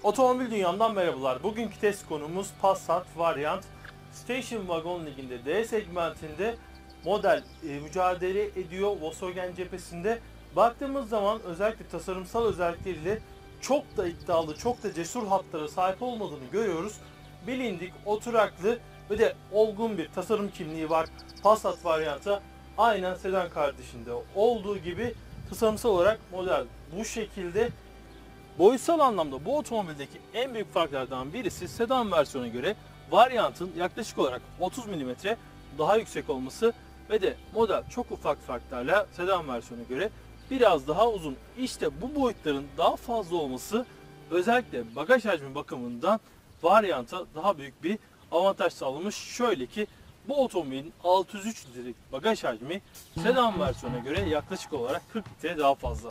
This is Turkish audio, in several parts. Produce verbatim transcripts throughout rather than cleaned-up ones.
Otomobil dünyamdan merhabalar. Bugünkü test konumuz Passat Variant. Station Wagon liginde D segmentinde model e, mücadele ediyor Volkswagen cephesinde. Baktığımız zaman özellikle tasarımsal özellikleriyle çok da iddialı, çok da cesur hatlara sahip olmadığını görüyoruz. Bilindik, oturaklı ve de olgun bir tasarım kimliği var Passat Variant'a. Aynen sedan kardeşinde olduğu gibi tasarımsal olarak model bu şekilde. Boyutsal anlamda bu otomobildeki en büyük farklardan birisi sedan versiyona göre Variant'ın yaklaşık olarak otuz milimetre daha yüksek olması ve de model çok ufak farklarla sedan versiyona göre biraz daha uzun. İşte bu boyutların daha fazla olması özellikle bagaj hacmi bakımından Variant'a daha büyük bir avantaj sağlamış. Şöyle ki bu otomobilin altı yüz üç litrelik bagaj hacmi sedan versiyona göre yaklaşık olarak kırk litre daha fazla.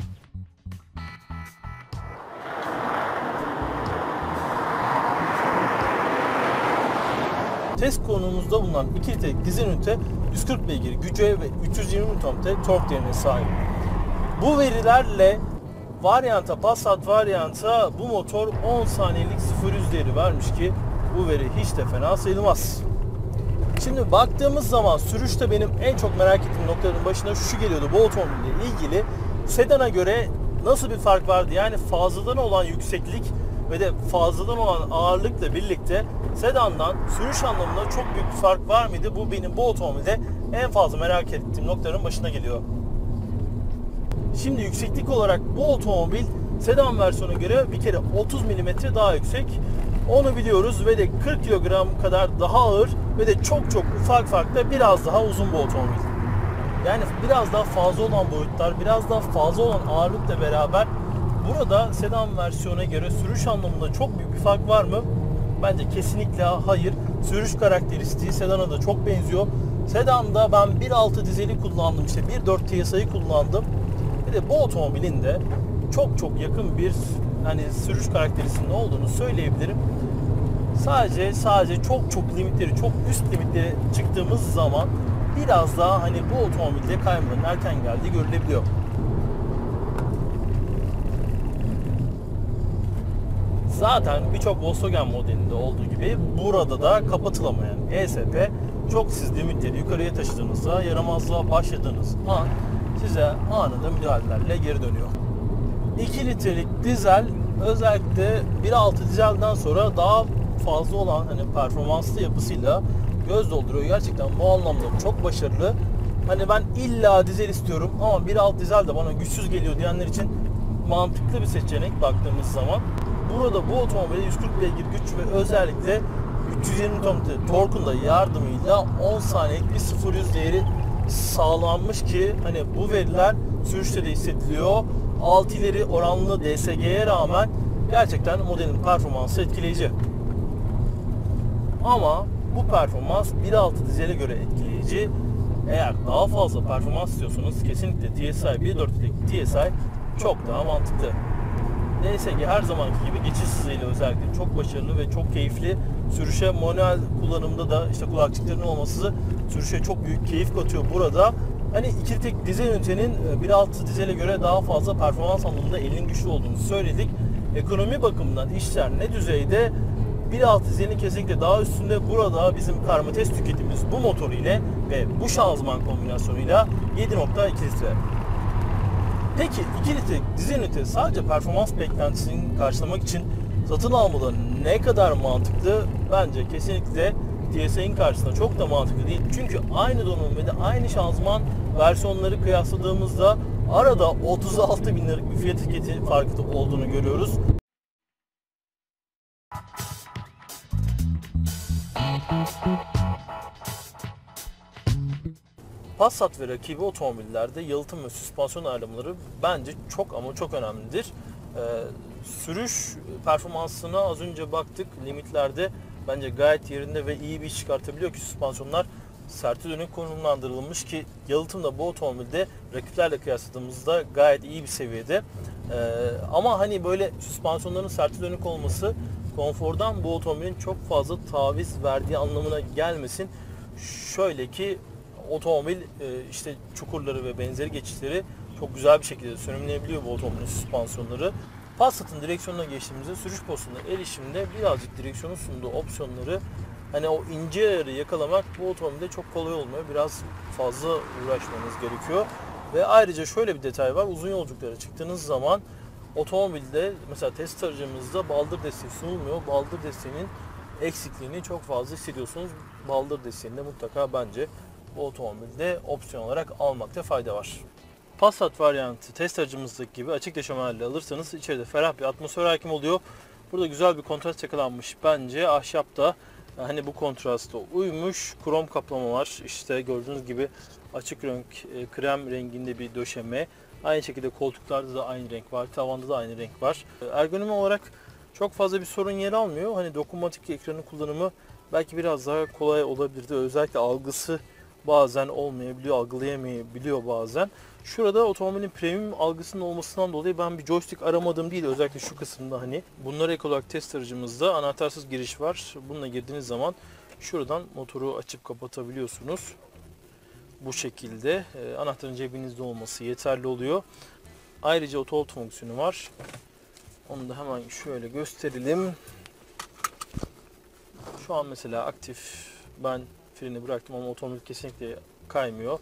Test konumuzda bulunan iki litrelik dizel ünite yüz kırk beygir güce ve üç yüz yirmi Nm tork değerine sahip. Bu verilerle Variant'a, Passat Variant'a bu motor on saniyelik sıfır yüz değeri vermiş ki bu veri hiç de fena sayılmaz. Şimdi baktığımız zaman sürüşte benim en çok merak ettiğim noktaların başına şu geliyordu bu otomobille ilgili. Sedana göre nasıl bir fark vardı? Yani fazladan olan yükseklik ve de fazladan olan ağırlıkla birlikte sedandan sürüş anlamında çok büyük bir fark var mıydı? Bu benim bu otomobilde en fazla merak ettiğim noktaların başına geliyor. Şimdi yükseklik olarak bu otomobil sedan versiyona göre bir kere otuz milimetre daha yüksek. Onu biliyoruz ve de kırk kilogram kadar daha ağır ve de çok çok ufak farkla biraz daha uzun bu otomobil. Yani biraz daha fazla olan boyutlar, biraz daha fazla olan ağırlıkla beraber burada sedan versiyona göre sürüş anlamında çok büyük bir fark var mı? Bence kesinlikle hayır. Sürüş karakteristiği sedana da çok benziyor. Sedanda ben bir altı dizeli kullandım, işte bir dört T S I'yi kullandım. Bir de bu otomobilin de çok çok yakın bir hani sürüş karakteristiğinde olduğunu söyleyebilirim. Sadece sadece çok çok limitleri, çok üst limitlere çıktığımız zaman biraz daha hani bu otomobilde kaymanın erken geldiği görülebiliyor. Zaten birçok Volkswagen modelinde olduğu gibi burada da kapatılamayan E S P çok siz limitleri yukarıya taşıdığınızda, yaramazlığa başladığınız an size anında müdahalelerle geri dönüyor. iki litrelik dizel özellikle bir altı dizelden sonra daha fazla olan hani performanslı yapısıyla göz dolduruyor. Gerçekten bu anlamda çok başarılı. Hani ben illa dizel istiyorum ama bir alt dizel de bana güçsüz geliyor diyenler için mantıklı bir seçenek baktığımız zaman. Burada bu otomobile yüz kırk beygir güç ve özellikle üç yüz yirmi Nm torkun da yardımıyla on saniyelik bir sıfır yüz değeri sağlanmış ki hani bu veriler sürüşte de hissediliyor. altı ileri oranlı D S G'ye rağmen gerçekten modelin performansı etkileyici. Ama bu performans bir altı dizele göre etkileyici. Eğer daha fazla performans istiyorsanız kesinlikle T S I bir dörtlük T S I çok daha mantıklı. D S G her zamanki gibi geçiş hızıyla özellikle çok başarılı ve çok keyifli. Sürüşe manuel kullanımda da işte kulakçıkların olması sürüşe çok büyük keyif katıyor burada. Hani iki tek dizel ünitenin bir altı dizele göre daha fazla performans anlamında elinin güçlü olduğunu söyledik. Ekonomi bakımından işler ne düzeyde? bir altı dizelin kesinlikle daha üstünde. Burada bizim karma test tüketimimiz bu motor ile ve bu şanzıman kombinasyonuyla yedi nokta iki litre. Peki iki litre dizel ünite sadece performans beklentisini karşılamak için satın almaları ne kadar mantıklı? Bence kesinlikle T S I'nin karşısında çok da mantıklı değil. Çünkü aynı donanım ve de aynı şanzıman versiyonları kıyasladığımızda arada otuz altı bin liralık bir fiyat etiketi farkı olduğunu görüyoruz. Passat ve rakibi otomobillerde yalıtım ve süspansiyon ayarlamaları bence çok ama çok önemlidir. Ee, sürüş performansına az önce baktık, limitlerde bence gayet yerinde ve iyi bir iş çıkartabiliyor ki süspansiyonlar serte dönük konumlandırılmış ki yalıtım da bu otomobilde rakiplerle kıyasladığımızda gayet iyi bir seviyede. Ee, ama hani böyle süspansiyonların serte dönük olması konfordan bu otomobilin çok fazla taviz verdiği anlamına gelmesin. Şöyle ki otomobil işte çukurları ve benzeri geçişleri çok güzel bir şekilde sönümleyebiliyor bu otomobilin süspansiyonları. Passat'ın direksiyonuna geçtiğimizde sürüş postunda erişimde birazcık direksiyonun sunduğu opsiyonları, hani o ince ayarı yakalamak bu otomobilde çok kolay olmuyor. Biraz fazla uğraşmanız gerekiyor. Ve ayrıca şöyle bir detay var. Uzun yolculuklara çıktığınız zaman otomobilde mesela test aracımızda baldır desteği sunulmuyor. Baldır desteğinin eksikliğini çok fazla hissediyorsunuz. Baldır desteğini de mutlaka bence bu otomobilde opsiyon olarak almakta fayda var. Passat varyantı test aracımızdaki gibi açık döşemelerle alırsanız içeride ferah bir atmosfer hakim oluyor. Burada güzel bir kontrast yakalanmış bence. Ahşapta hani bu kontrasta uymuş. Krom kaplama var. İşte gördüğünüz gibi açık renk, krem renginde bir döşeme. Aynı şekilde koltuklarda da aynı renk var. Tavanda da aynı renk var. Ergonomi olarak çok fazla bir sorun yer almıyor. Hani dokunmatik ekranın kullanımı belki biraz daha kolay olabilirdi. Özellikle algısı bazen olmayabiliyor, algılayamayabiliyor bazen. Şurada otomobilin premium algısının olmasından dolayı ben bir joystick aramadım değil, özellikle şu kısımda hani. Bunlara ek olarak test aracımızda anahtarsız giriş var. Bununla girdiğiniz zaman şuradan motoru açıp kapatabiliyorsunuz. Bu şekilde e, anahtarın cebinizde olması yeterli oluyor. Ayrıca auto hold fonksiyonu var. Onu da hemen şöyle gösterelim. Şu an mesela aktif. Ben freni bıraktım ama otomobil kesinlikle kaymıyor.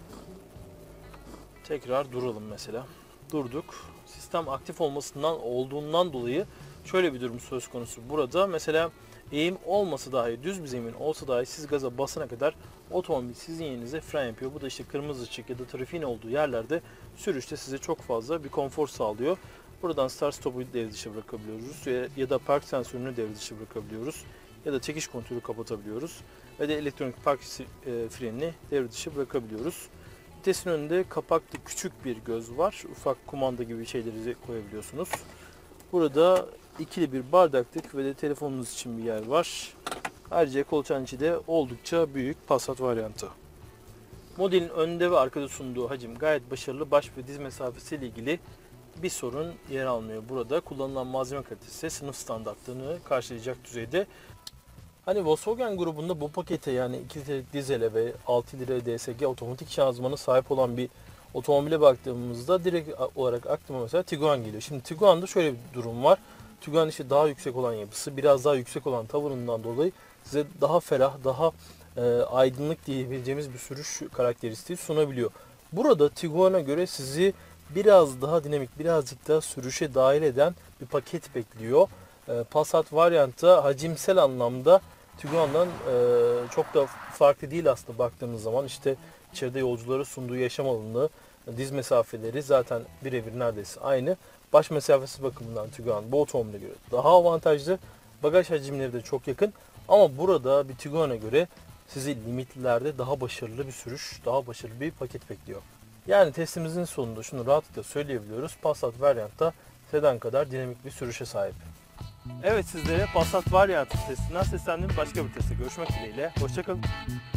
Tekrar duralım mesela. Durduk. Sistem aktif olmasından olduğundan dolayı şöyle bir durum söz konusu. Burada mesela eğim olmasa dahi, düz bir zemin olsa dahi siz gaza basana kadar otomobil sizin yerinize fren yapıyor. Bu da işte kırmızı ışık ya da trafiğin olduğu yerlerde sürüşte size çok fazla bir konfor sağlıyor. Buradan start stop'u devre dışı bırakabiliyoruz ya da park sensörünü devre dışı bırakabiliyoruz ya da çekiş kontrolü kapatabiliyoruz ve de elektronik park frenini devre dışı bırakabiliyoruz. Vitesin önünde kapaklı küçük bir göz var. Ufak kumanda gibi şeyleri koyabiliyorsunuz. Burada ikili bir bardaklık ve de telefonunuz için bir yer var. Ayrıca kolçağın içi de oldukça büyük Passat varyantı. Modelin önünde ve arkada sunduğu hacim gayet başarılı. Baş ve diz mesafesi ile ilgili bir sorun yer almıyor. Burada kullanılan malzeme kalitesi sınıf standartlarını karşılayacak düzeyde. Hani Volkswagen grubunda bu pakete, yani iki litrelik dizele ve altı litre D S G otomatik şanzımanı sahip olan bir otomobile baktığımızda direkt olarak aklıma mesela Tiguan geliyor. Şimdi Tiguan'da şöyle bir durum var. Tiguan işte daha yüksek olan yapısı, biraz daha yüksek olan tavanından dolayı size daha ferah, daha e, aydınlık diyebileceğimiz bir sürüş karakteristiği sunabiliyor. Burada Tiguan'a göre sizi biraz daha dinamik, birazcık daha sürüşe dahil eden bir paket bekliyor. E, Passat varyantta hacimsel anlamda Tiguan'dan e, çok da farklı değil aslında baktığımız zaman. İşte içeride yolculara sunduğu yaşam alanı, diz mesafeleri zaten birebir neredeyse aynı. Baş mesafesi bakımından Tiguan bu otomobile göre daha avantajlı. Bagaj hacimleri de çok yakın. Ama burada bir Tiguan'a göre sizi limitlerde daha başarılı bir sürüş, daha başarılı bir paket bekliyor. Yani testimizin sonunda şunu rahatlıkla söyleyebiliyoruz. Passat varyantta sedan kadar dinamik bir sürüşe sahip. Evet, sizlere Passat varyantı testinden seslendim. Başka bir testte görüşmek dileğiyle. Hoşça kalın.